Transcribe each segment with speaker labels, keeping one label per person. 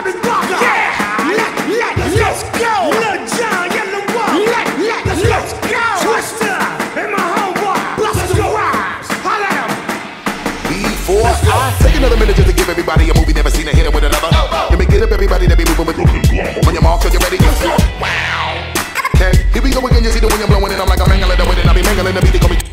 Speaker 1: Let's go! Lil John, Yellow Wall! Let's go! Twister! And my homeboy! Let's go! Holla at him!
Speaker 2: Before I take another minute just to give everybody a movie never seen a hit with another. Let me get up everybody that be moving with. When your marks are you ready? Wow! Okay, here we go again. You see the wind blowing and I'm like a mangling the wind and I be mangling the beat. They call me.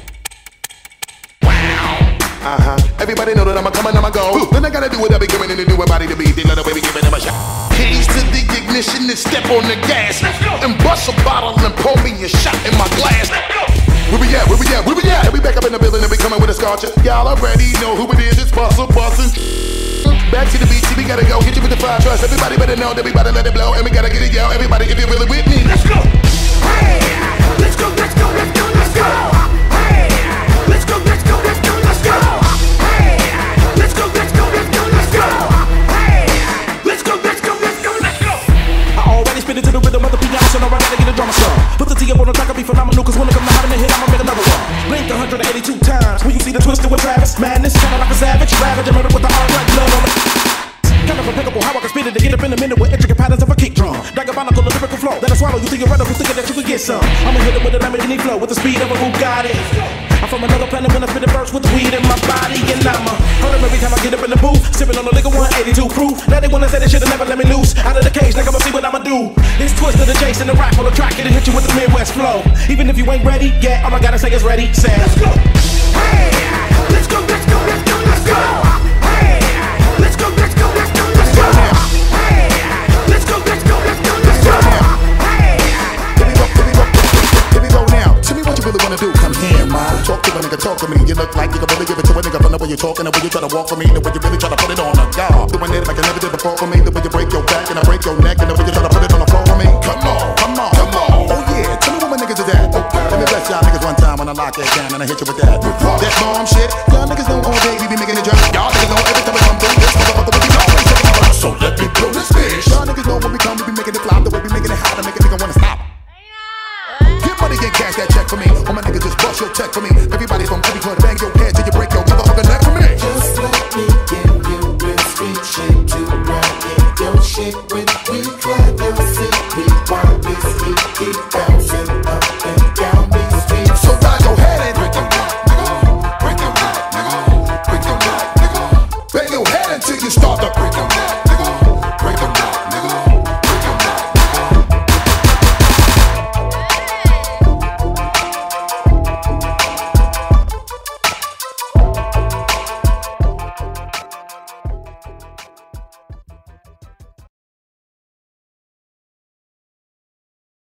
Speaker 2: Wow! Everybody know that I'm a come and I'm a go. Then I gotta do what I be giving and do body to beat. They let the baby giving them a shot. Keys to the ignition and step on the gas. And bust a bottle and pour me a shot in my glass. Where we at? Where we at? Where we at? And we back up in the building and we coming with a sculpture. Y'all already know who it is. It's Bustle Bustin'. Back to the beat, see we gotta go. Hit you with the fire trust. Everybody better know that we better let it blow. And we gotta get it, yo. Everybody, if you're really with me, let's go. Hey, let's go, let's go, let's go, let's go. Hey, let's go, let's go, let's go, let's go. Hey, let's go, let's go, let's go, let's go. Hey, let's go, let's go, let's go, let's go.
Speaker 3: I already spit it to the rhythm of the piano, so now I gotta get a drummer song. Put the T up on the track, I'll be phenomenal, cause when I come to hot in the hit, I'ma make another one. Blink 182 times, when you see the twister with Travis. Madness, kinda like a savage, ravage, and murder with the hard like blood on the kind of impeccable how I can spit it to get up in a minute with intricate patterns of a kick drum. Diabolical lyrical flow that I swallow you theoretical, thinking that you could get some. I'ma hit it with a Lamborghini flow with the speed of a Bugatti. I'm from another planet when I spit a verse with weed in my body, and I'ma hurt them every time I get up in the booth, sipping on the liquor 182 proof. Now they wanna say they should've never let me loose out of the cage. Now I'ma see what I'ma do. It's Twister the Chase and the rap on the track, it'll hit you with the Midwest flow. Even if you ain't ready, yeah, all I gotta say is ready, set. Let's go. Hey, let's go, let's go, let's go, let's go. Hey, let's go, let's go, let's go, let's go. Hey, let's go, let's go, let's go, let's go. Hey, here we go now. Tell me what you really wanna do. Come here, ma. Talk to a nigga, talk to me. You look like you can really give it to a nigga from the way you're talking, the way you try to walk for me, the way you really try to put it on a guard. Doing it like I never did before for me, the way you break your back and I break your neck, and the way you try to put it on the floor for me. Come on, come on, come on. Oh yeah, tell me what my niggas is at. Let me bless y'all niggas one time when I lock that down and I hit you with that. That bomb shit. Y'all niggas know all day we be making it jump. Y'all niggas know every time we come through this motherfucker we be always taking my blood. So let me blow this fish. Y'all niggas know when we come we be making it flop, the way we making it hot to make a nigga wanna stop. Get money, get cash, that check for me. All my niggas just bust your check for me. Everybody from every club bang your head till you break your motherfucking neck for me.
Speaker 4: Just let me give you real street shit to rock in your shit when we clap your seat. We want this heat keep bouncing up and